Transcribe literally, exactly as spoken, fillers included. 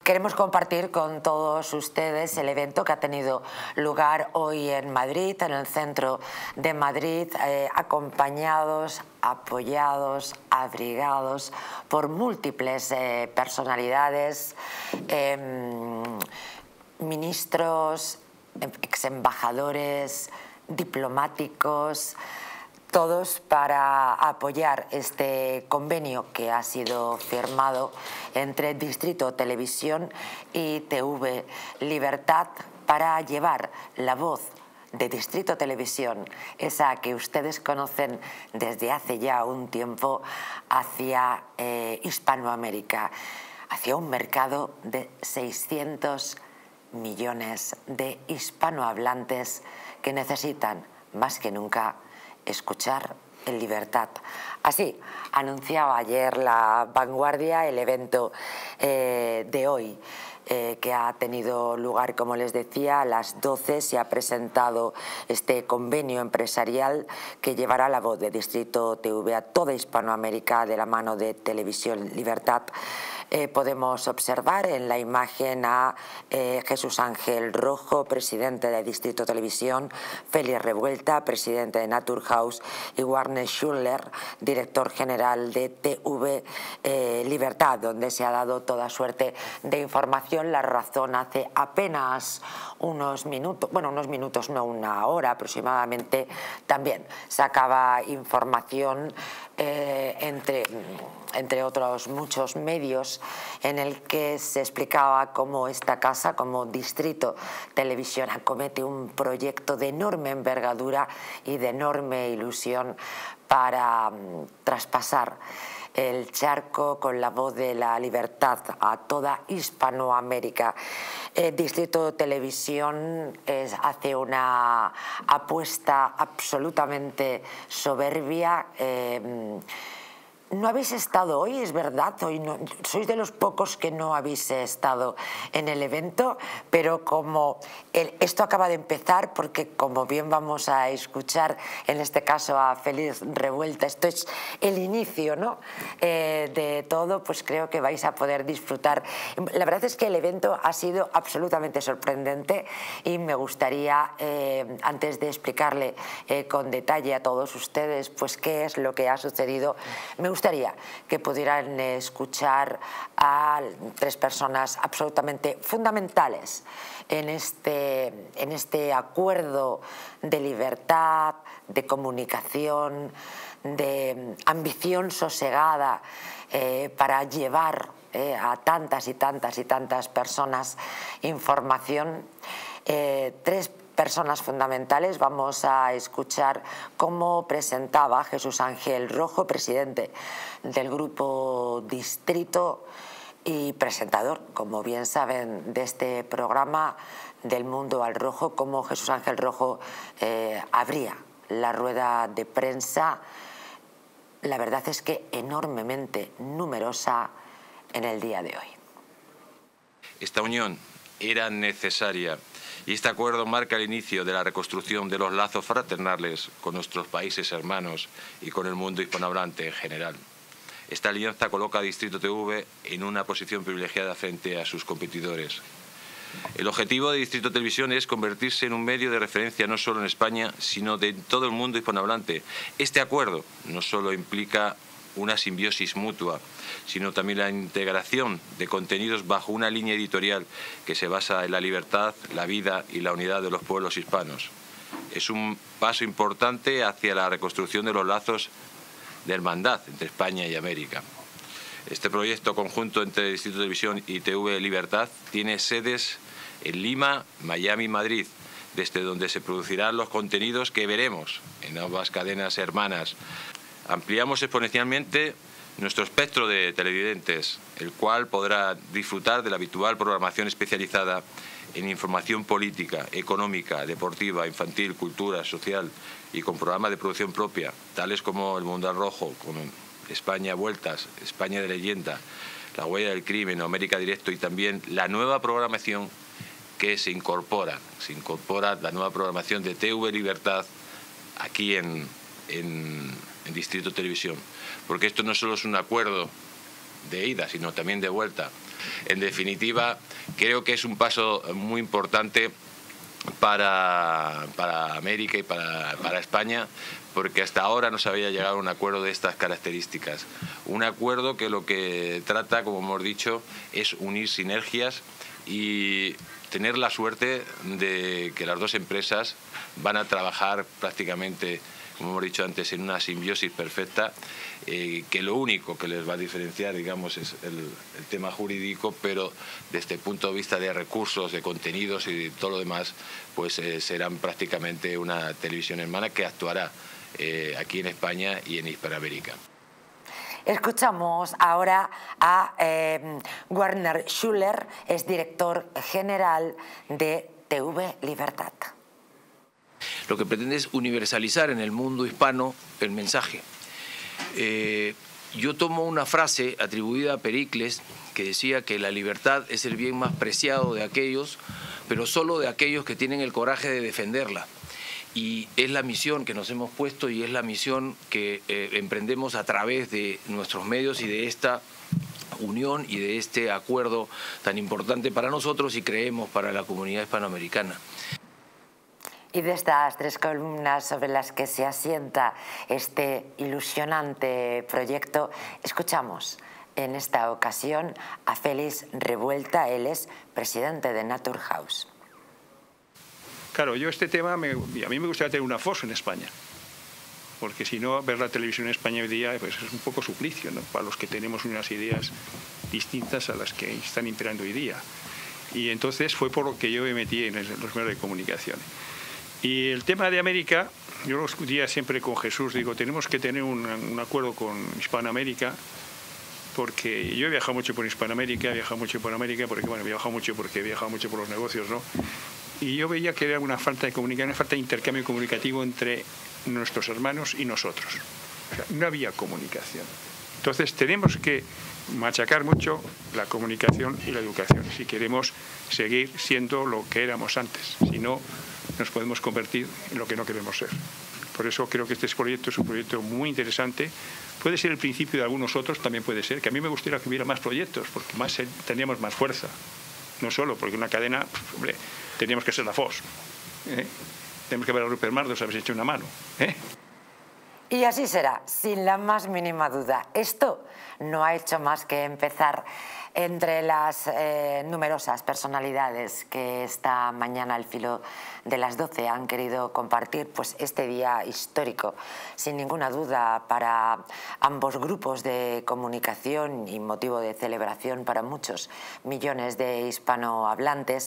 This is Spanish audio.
Queremos compartir con todos ustedes el evento que ha tenido lugar hoy en Madrid, en el centro de Madrid, eh, acompañados, apoyados, abrigados por múltiples eh, personalidades, eh, ministros, ex embajadores, diplomáticos, todos para apoyar este convenio que ha sido firmado entre Distrito Televisión y T V Libertad para llevar la voz de Distrito Televisión, esa que ustedes conocen desde hace ya un tiempo, hacia eh, Hispanoamérica, hacia un mercado de seiscientos millones de hispanohablantes que necesitan más que nunca escuchar en libertad. Así anunciaba ayer La Vanguardia el evento eh, de hoy, eh, que ha tenido lugar, como les decía, a las doce se ha presentado este convenio empresarial que llevará la voz de Distrito T V a toda Hispanoamérica de la mano de Televisión Libertad. Eh, podemos observar en la imagen a eh, Jesús Ángel Rojo, presidente de Distrito Televisión, Félix Revuelta, presidente de Naturhaus, y Warner Schuller, director general de T V eh, Libertad, donde se ha dado toda suerte de información. La razón hace apenas unos minutos, bueno, unos minutos, no, una hora aproximadamente, también sacaba información eh, entre... entre otros muchos medios, en el que se explicaba cómo esta casa, como Distrito Televisión, acomete un proyecto de enorme envergadura y de enorme ilusión para um, traspasar el charco con la voz de la libertad a toda Hispanoamérica. Eh, Distrito Televisión es, hace una apuesta absolutamente soberbia. Eh, No habéis estado hoy, es verdad, hoy no, sois de los pocos que no habéis estado en el evento, pero como el, esto acaba de empezar, porque como bien vamos a escuchar en este caso a Félix Revuelta, esto es el inicio, ¿no? eh, de todo, pues creo que vais a poder disfrutar. La verdad es que el evento ha sido absolutamente sorprendente y me gustaría, eh, antes de explicarle eh, con detalle a todos ustedes pues qué es lo que ha sucedido, me gustaría que pudieran escuchar a tres personas absolutamente fundamentales en este, en este acuerdo de libertad, de comunicación, de ambición sosegada eh, para llevar eh, a tantas y tantas y tantas personas información. Eh, tres personas fundamentales. Vamos a escuchar cómo presentaba Jesús Ángel Rojo, presidente del Grupo Distrito y presentador, como bien saben, de este programa del Mundo al Rojo, cómo Jesús Ángel Rojo eh, abría la rueda de prensa, la verdad es que enormemente numerosa en el día de hoy. Esta unión era necesaria y este acuerdo marca el inicio de la reconstrucción de los lazos fraternales con nuestros países hermanos y con el mundo hispanohablante en general. Esta alianza coloca a Distrito T V en una posición privilegiada frente a sus competidores. El objetivo de Distrito Televisión es convertirse en un medio de referencia no solo en España, sino de todo el mundo hispanohablante. Este acuerdo no solo implica una simbiosis mutua, sino también la integración de contenidos bajo una línea editorial que se basa en la libertad, la vida y la unidad de los pueblos hispanos. Es un paso importante hacia la reconstrucción de los lazos de hermandad entre España y América. Este proyecto conjunto entre Distrito Televisión y T V Libertad tiene sedes en Lima, Miami y Madrid, desde donde se producirán los contenidos que veremos en ambas cadenas hermanas. Ampliamos exponencialmente nuestro espectro de televidentes, el cual podrá disfrutar de la habitual programación especializada en información política, económica, deportiva, infantil, cultura, social y con programas de producción propia, tales como El Mundo al Rojo, con España Vueltas, España de Leyenda, La Huella del Crimen, América Directo y también la nueva programación que se incorpora, se incorpora la nueva programación de T V Libertad aquí en, en, en Distrito Televisión, porque esto no solo es un acuerdo de ida, sino también de vuelta. En definitiva, creo que es un paso muy importante para, para América y para, para España, porque hasta ahora no se había llegado a un acuerdo de estas características. Un acuerdo que lo que trata, como hemos dicho, es unir sinergias y tener la suerte de que las dos empresas van a trabajar prácticamente, como hemos dicho antes, en una simbiosis perfecta, eh, que lo único que les va a diferenciar, digamos, es el, el tema jurídico, pero desde el punto de vista de recursos, de contenidos y de todo lo demás, pues eh, serán prácticamente una televisión hermana que actuará eh, aquí en España y en Hispanoamérica. Escuchamos ahora a eh, Werner Schuller, es director general de T V Libertad. Lo que pretende es universalizar en el mundo hispano el mensaje. Eh, yo tomo una frase atribuida a Pericles que decía que la libertad es el bien más preciado de aquellos, pero solo de aquellos que tienen el coraje de defenderla. Y es la misión que nos hemos puesto y es la misión que eh, emprendemos a través de nuestros medios y de esta unión y de este acuerdo tan importante para nosotros y creemos para la comunidad hispanoamericana. Y de estas tres columnas sobre las que se asienta este ilusionante proyecto, escuchamos en esta ocasión a Félix Revuelta. Él es presidente de Naturhaus. Claro, yo este tema, me, a mí me gustaría tener una Fox en España, porque si no, ver la televisión en España hoy día pues es un poco suplicio, ¿no?, para los que tenemos unas ideas distintas a las que están imperando hoy día. Y entonces fue por lo que yo me metí en los medios de comunicación. Y el tema de América, yo lo discutía siempre con Jesús, digo, tenemos que tener un, un acuerdo con Hispanoamérica, porque yo he viajado mucho por Hispanoamérica, he viajado mucho por América, porque bueno, he viajado mucho porque he viajado mucho por los negocios, ¿no? Y yo veía que había una falta de comunicación, una falta de intercambio comunicativo entre nuestros hermanos y nosotros. O sea, no había comunicación. Entonces tenemos que machacar mucho la comunicación y la educación si queremos seguir siendo lo que éramos antes. Si no, nos podemos convertir en lo que no queremos ser. Por eso creo que este proyecto es un proyecto muy interesante. Puede ser el principio de algunos otros, también puede ser. Que a mí me gustaría que hubiera más proyectos, porque más tendríamos más fuerza. No solo porque una cadena, hombre, teníamos que ser la Fox. ¿eh? Tenemos que ver a Rupert Murdoch, habéis hecho una mano. ¿eh? Y así será, sin la más mínima duda. Esto no ha hecho más que empezar. Entre las eh, numerosas personalidades que esta mañana al filo de las doce han querido compartir pues, este día histórico, sin ninguna duda para ambos grupos de comunicación y motivo de celebración para muchos millones de hispanohablantes,